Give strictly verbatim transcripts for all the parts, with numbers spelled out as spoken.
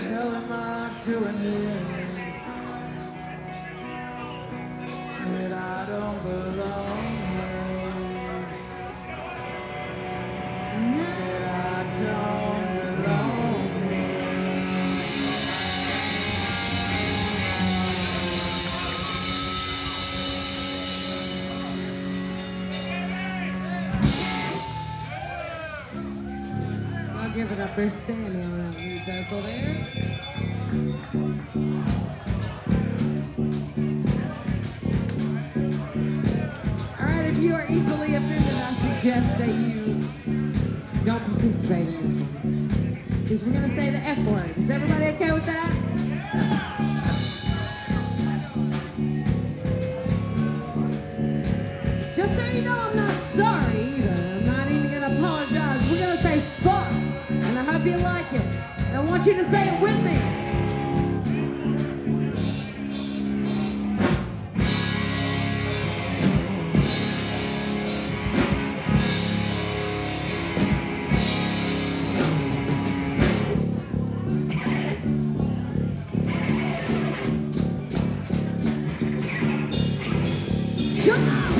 hell am I doing here? Said I don't belong here. Said I don't belong here. I'll give it up for Sammy on that lead vocal there. Alright, if you are easily offended, I suggest that you don't participate in this one. Because we're going to say the F word. Is everybody okay with that? Just so you know, I'm not sorry either. I'm not even going to apologize. We're going to say fuck. And I hope you like it. I want you to say it with me. Come on!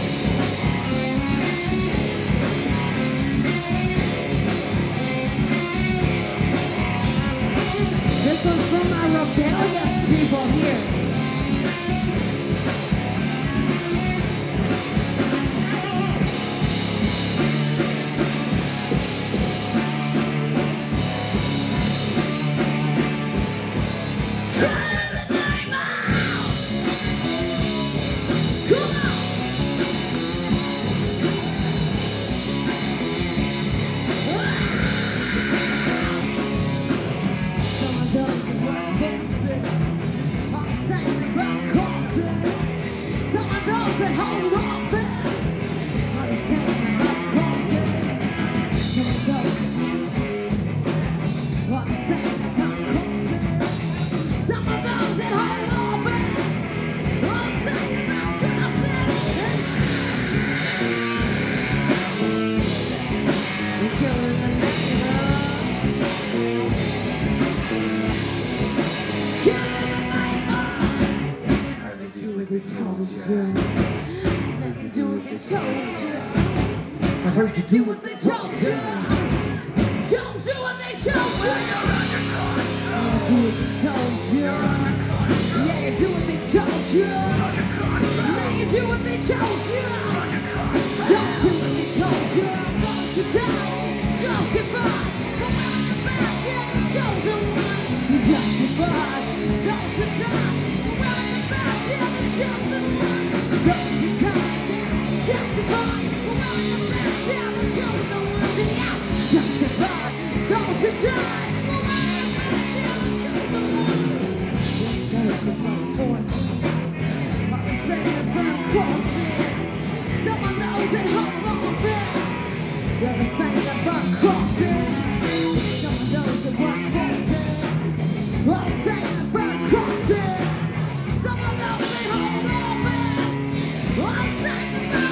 This one's from my rebellious people here. That hold on fast, are the same about crosses. Some of those are the same about crosses. Some of those that hold on fast are the same about crosses. We're killing the neighbor, killing the neighbor. How they do what they told you. Do what they told you. I heard you do what they told you. Don't do what they told you. Yeah, do what they told you. Yeah, you do what they told you. Yeah, you do what they told you. Don't do what they told you. Those who die, justified. For wearing the badge, you're the chosen one. Justified. Those who die, for wearing the badge, you're the chosen one. Those who die. Justified, we're wearing the badge, yeah, we're chosen ones, yeah. Justified, those who die, we're wearing the badge, yeah, we're chosen ones. Those who burn forces, are the same that burn crosses. Some of those that hold on fast, they're the same that burn crosses. Some of those that burn forces, are the same that burn crosses. Some of those that hold on fast, are the same that burn.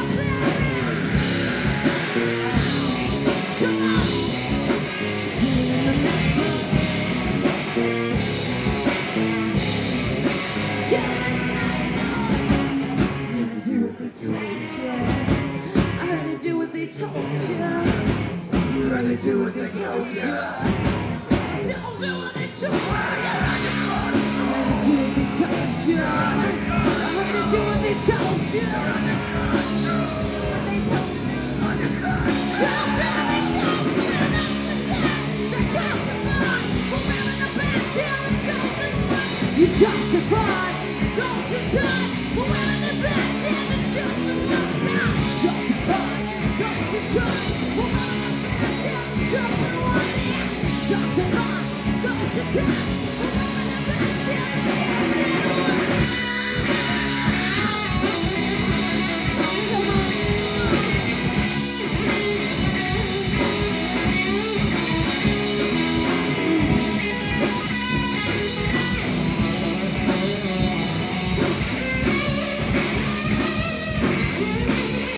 I heard you do what they told you. You heard you do what they told you. Don't do what they told you. I heard you do what they told you. I heard you do what they told you.